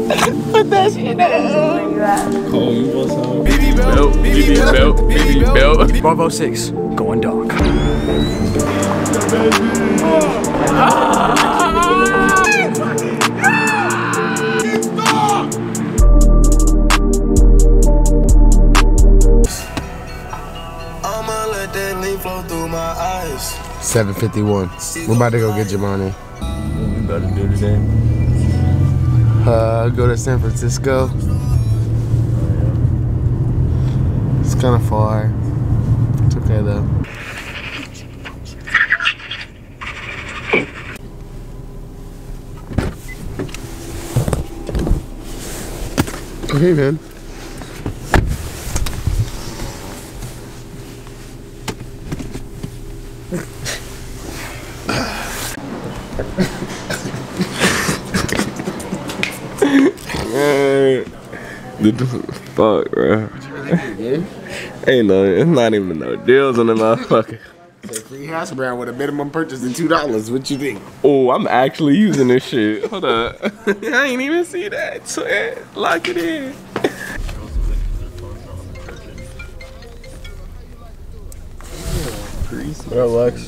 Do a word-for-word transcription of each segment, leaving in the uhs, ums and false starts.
Put that shit down. Cole, you want some? B B belt, B B belt, B B belt. Bravo six, going dog. seven fifty-one. We're about to go get Jamani. What we about to do today? Uh, go to San Francisco. It's kind of far. It's okay though. Okay, man. Man, the fuck, bro. Ain't no, it's not even no deals on the motherfucker. Say free hash brown with a minimum purchase of two dollars. What you think? Oh, I'm actually using this shit. Hold up. I ain't even see that. Sweat. Lock it in. What up, Lex?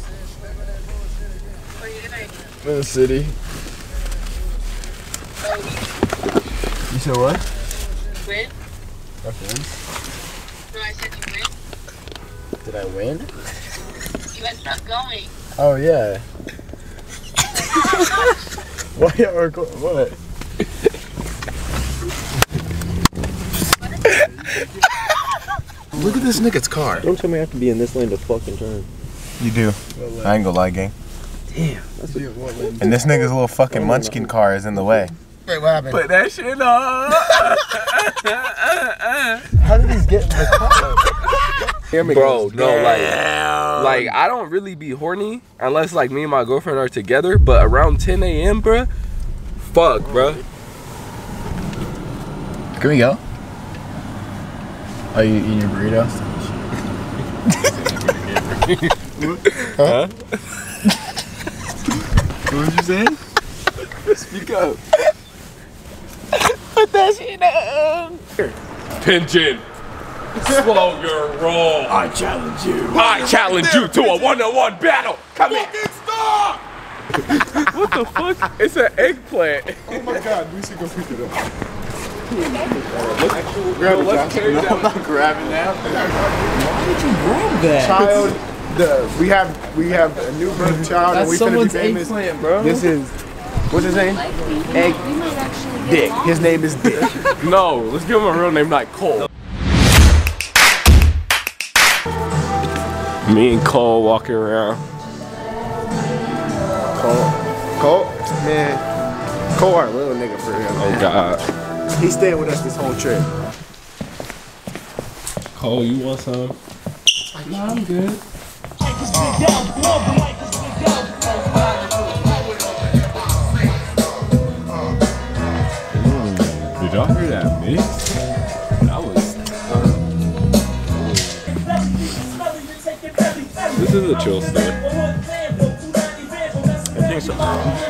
I'm in the city. You said what? Win? My friends. No, I said you win. Did I win? You ended up going. Oh yeah. Why are what? Look at this nigga's car. Don't tell me I have to be in this lane to fucking turn. You do. I ain't gonna lie, gang. Damn. That's a, And this nigga's little fucking munchkin car is in the way. Wait, what happened? Put that shit on. How did he get in the car? Bro, no, like, like I don't really be horny unless like me and my girlfriend are together. But around ten A M, bruh, fuck, bruh. Can we go? Are you eating your burrito? Huh? What did you say? Speak up. Put that shit down. Pigeon, slow your roll. I challenge you. I challenge you to a one-on-one battle. Come in. Stop! What the fuck? It's an eggplant. Oh my god, we should go pick it up. Grab it, let's carry that. I'm not grabbing that. Why did you grab that? Child, the we have we have a new birth child and That's we finna be someone's famous. eggplant, bro. This is what's his name? Egg Dick. His name is Dick. No, let's give him a real name like Cole. Me and Cole walking around. Cole, Cole, man, Cole our little nigga for real. Oh God. He stayed with us this whole trip. Cole, you want some? No, I'm good. Did y'all hear that mix? That was. This is a chill story. I think so.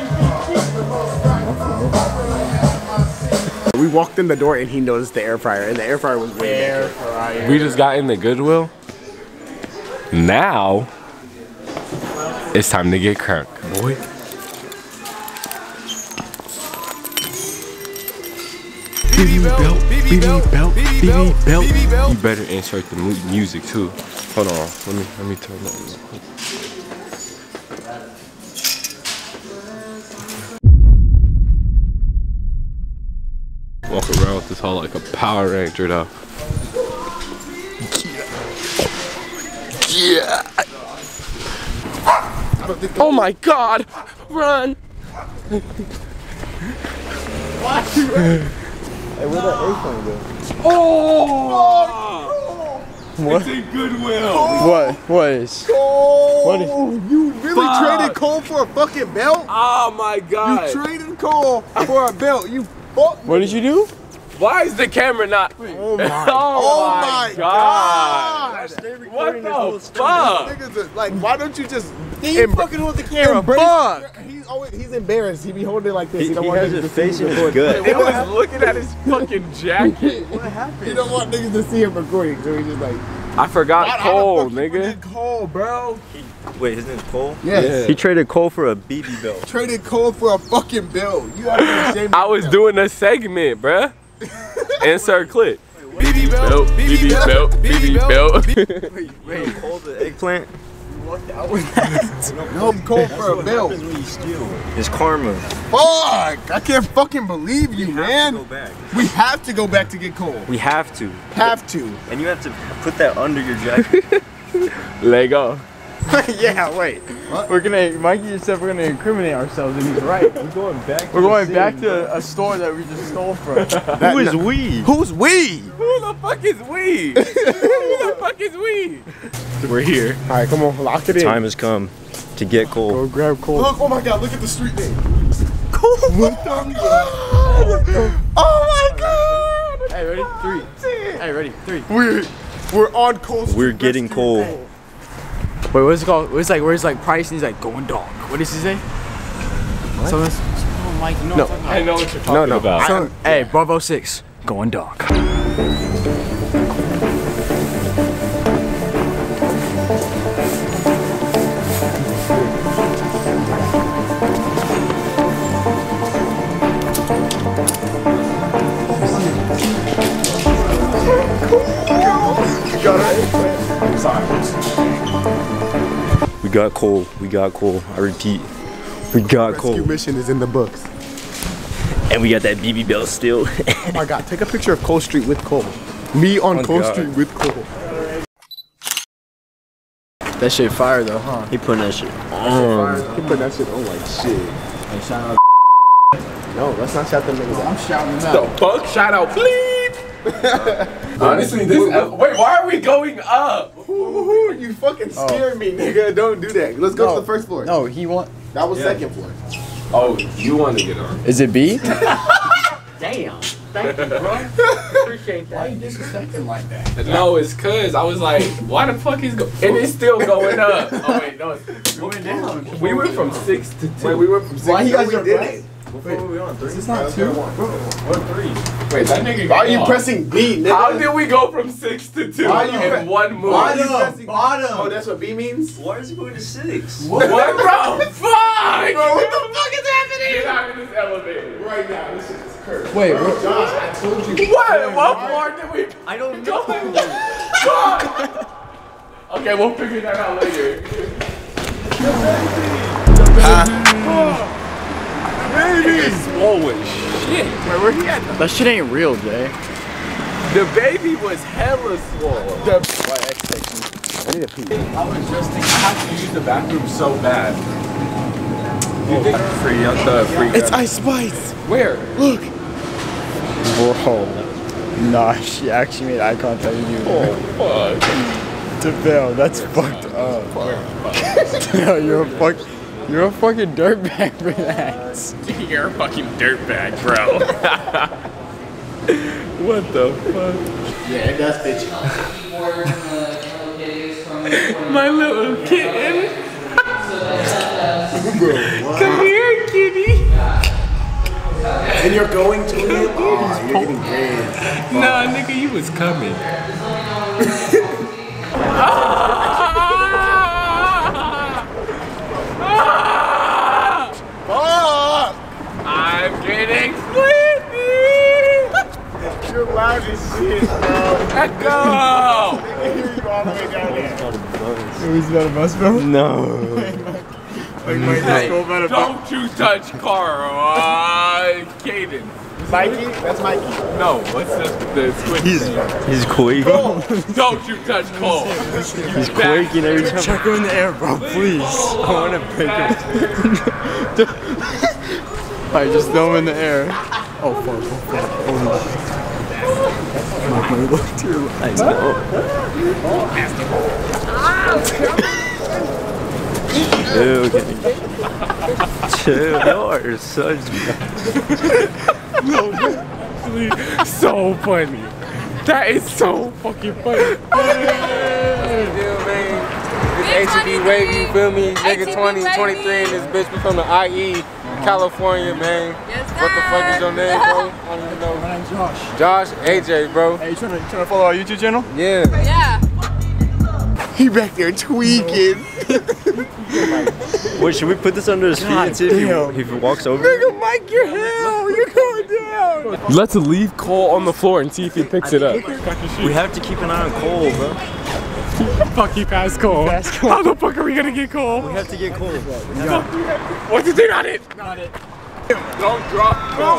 We walked in the door and he noticed the air fryer, and the air fryer was way air fryer. We just got in the Goodwill. Now it's time to get crunk, boy. B B belt, B B belt, B B belt. You better insert the mu music too. Hold on, let me let me turn that real quick. Walk around with this whole like a Power Ranger though. Yeah. Oh my God! Run! hey, where'd that airplane go? Oh! What? It's in Goodwill. What? What is? Cole, What is? you really Fuck. traded Cole for a fucking belt? Oh my God! You traded Cole for a belt. You fuck. What did you do? Why is the camera not? Oh my, oh oh my my God! God. What the fuck? Niggas are, like, why don't you just Then you Embr- fucking hold the camera, embrace? fuck! He's he's always he's embarrassed. He be holding it like this. He, He don't he want has niggas his to see face him in his recording. gut. It was looking at his fucking jacket. What happened? He don't want niggas to see him recording, so he's just like. I forgot Cole, How the fuck you nigga. forget Cole, bro. Wait, his name's Cole? Yes. He traded Cole for a B B belt. Traded Cole for a fucking bill. You gotta be ashamed. I was doing a segment, bruh. Insert clip. B B belt, B B belt, B B belt. Wait, wait, Cole the eggplant? No, Cole for a bill. When you steal? It's karma. Fuck! I can't fucking believe you, We have man. to go back. We have to go back to get Cole. We have to. Have to. And you have to put that under your jacket. Lego. Yeah, wait. What? We're gonna, Mikey just said we're gonna incriminate ourselves, and he's right. We're going back to We're the going scene, back bro. to a store that we just stole from. Who is we? Who's we? Who the fuck is we? Who the fuck is we? We're here. All right, come on, lock it in. Time has come to get Cole. Go grab Cole. Look, oh my God, look at the street name. Cole. What the God? Oh my God. Hey, ready? Three. Hey, ready? Three. We're we're on Cole Street. We're getting Rescue Cole. Cole. Wait, what's it called? What's like? Where's like price? And he's like going dog. What does he say? What? So that's, oh, Mike, you know No. what I'm talking I about. know what you're talking No, no. about. So, hey, Bravo Six, going dog. We got Cole. We got Cole. I repeat. We got Rescue Cole. mission is in the books. And we got that B B belt still. Oh my God, take a picture of Cole Street with Cole. Me on Oh Cole God. Street with Cole. That shit fire though, huh? He putting that shit He put that shit on like shit. Hey, shout out. No, let's not shout them niggas out. I'm shouting The out. fuck? Shout out, bleep. Honestly, this. Wait, why are we going up? Ooh, you fucking scared me, nigga. Don't do that. Let's go No. to the first floor. No, he want. That was Yeah. second floor. Oh, you want to get on? Is it B? Damn. Thank you, bro. Appreciate that. Why you disrespecting like that? No, it's cause I was like, why the fuck is go? And it's still going up. Oh wait, no, it's Going down. we went from six to two. Wait, we went from six. Why you No, guys we are did right? it. What were we on? Three? It's not two. What three? Wait, that nigga. Why are you got pressing B, nigga? How did we go from six to two Why you in pre- one move? Why are you pressing- Bottom. Oh, that's what B means? Why is he going to six? What, bro? Fuck! Bro, what the fuck is happening? Get out of this elevator. Right now, this shit is cursed. Wait, Bro, what? Josh, I told you. What? What floor did we? I don't know. Fuck! Okay, we'll figure that out later. It's swollen shit. Wait, where he at? That shit ain't real, Jay. The baby was hella swollen. The Y X section. I need a pee. I was just thinking, I have to use the bathroom so bad. You think free on the free? It's Ice Spice. Where? Look. Bro. Nah, she actually made eye contact with you. Oh fuck! DeVille, that's fucked up. Yo, you're a fuck. You're a fucking dirtbag for that. You're a fucking dirtbag, bro. What the fuck? Yeah, it does fit you. My little kitten. Come here, kitty. And you're going to it? Oh, you're getting grades. Nah, nigga, you was coming. Fuck! I'm getting sleepy. You're loud as shit, bro. Let go. I can hear you all the way down there. Who's about a bus, bro? No. Like, Mike, just go about a bus. Don't you touch Carl, uh, Caden. Mikey? That's Mikey. No, what's the, the squid He's thing? he's quaking. Don't you touch Cole. He's quaking every time. Chuck her in the air, bro, please. I want to break him. Alright, just throw him in the air. Oh, fuck, oh, fuck. Oh, no. Mike, look to your left. I know. Chill, okay. Chill, you are such. So funny. That is so fucking funny. A T B Wavy, you feel me? Nigga A T B twenty, Wavy. twenty-three in this bitch. We from the I E, California, man. Yes, What the fuck is your name, bro? I don't even know. My name's Josh. Josh, A J, bro. Hey, you trying to, you trying to follow our YouTube channel? Yeah. Yeah. He back there tweaking. Wait, should we put this under his feet and see if he, if he walks over? Nigga, Mike, you're hell. You're going down. Let's leave Cole on the floor and see if he picks it up. We have to keep an eye on Cole, bro. Fuck, he passed Cole. How the fuck are we gonna get Cole? We have to get Cole. What's the thing on it? Got it. Don't drop Cole.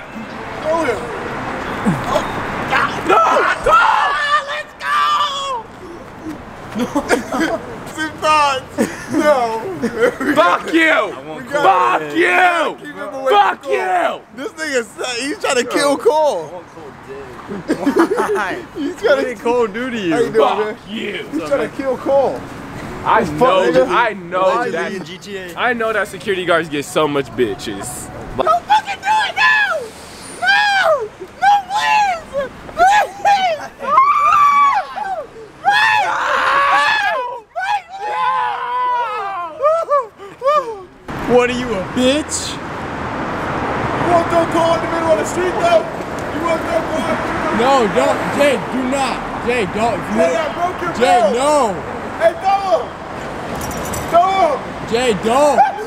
Some thoughts. No. Fuck you! Fuck you! Fuck you! This nigga, he's trying to kill Cole. He's trying What did Cole do to you? How you doing, man? Fuck you! He's trying to kill Cole. I know, nigga. I know Why that. are you in G T A? I know that security guards get so much bitches. Don't fucking do it now! No! No, please! Please! No! What are you, a bitch? You want to throw Cole in the middle of the street, though? You want to throw Cole in the middle? No, don't. Jay, do not. Jay, don't. Hey, I broke your Jay, bell. no. Hey, throw him! Throw him! Jay, don't.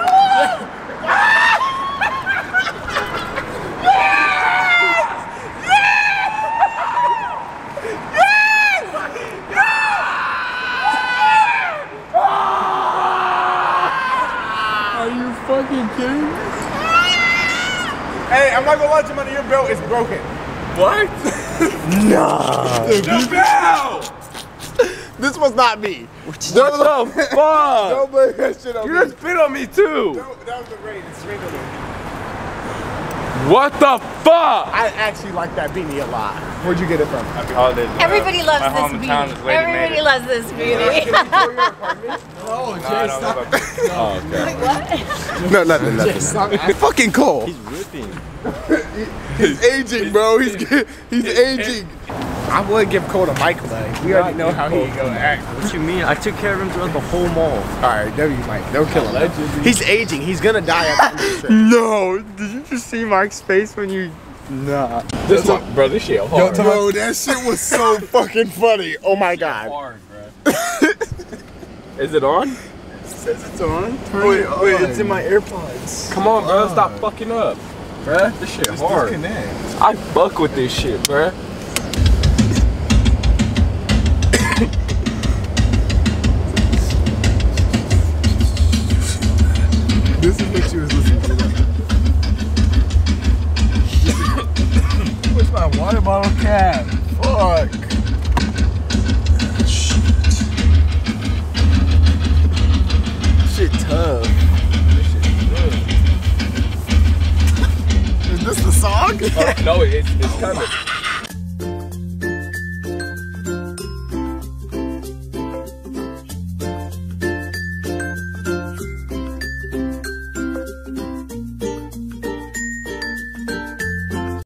Are you fucking kidding me? Hey, I'm not gonna lie to you, man. Your belt is broken. What? The bell! This was not me. What the fuck? Don't blame that shit on You me. just spit on me too. Don't- That was the rain. It's raining on me. What the fuck? I actually like that beanie a lot. Where'd you get it from? Happy holidays. bro. Everybody loves My this hometown beauty. is Lady Everybody Maid. loves this beauty. No, No, I Jay, don't stop. live up- Oh, okay. Like what? No, nothing, nothing. Stop. Fucking Cole. He's ripping. He's aging, bro. He's he's aging. I would give Cole a mic leg. We already know how he gonna act. What you mean? I took care of him throughout the whole mall. Alright, W Mike. Don't kill him. He's aging. He's gonna die after this trip. No, did you just see Mike's face when you? Nah. This one, bro, this shit hard. Bro, that shit was so fucking funny. Oh my god. Hard, bro. Is it on? Says it's on. Turn wait, it wait, it's in my AirPods. Come on, bro. Stop fucking up. Bruh, this shit hard. I fuck with this shit, bruh. This is what you was listening to. Where's my water bottle cap? Fuck. Shit tough. Is this the song? Uh, no, it's, it's coming.